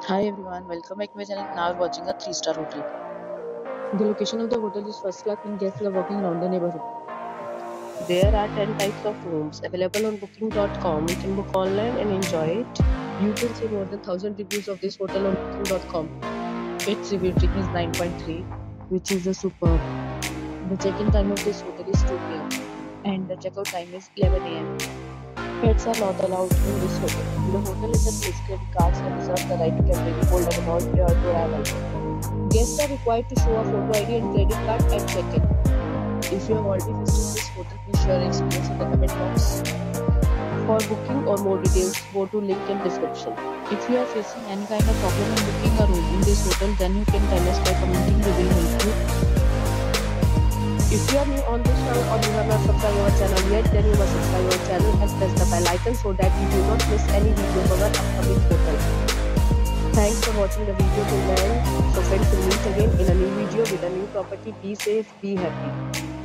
Hi everyone, welcome back to my channel. Now we're watching a 3-star hotel. The location of the hotel is first class and guests love walking around the neighborhood. There are 10 types of rooms available on booking.com. You can book online and enjoy it. You can see more than 1000 reviews of this hotel on booking.com. Its review rating is 9.3, which is a superb. The check-in time of this hotel is 2 p.m. and the checkout time is 11 a.m. Pets are not allowed in this hotel. The hotel is a place credit cards and reserves the right to temporarily hold an amount prior to arrival. Guests are required to show a photo ID and credit card at check-in. If you have already visited this hotel, please share your experience in the comment box. For booking or more details, go to link in description. If you are facing any kind of problem in booking a room in this hotel, then you can tell us by commenting. We will help you. If you are new on this channel or you have not subscribed our channel yet, then you must subscribe our channel and press the bell icon so that you do not miss any video of our upcoming hotel. Thanks for watching the video till the end. So friends, will meet again in a new video with a new property. Be safe, be happy.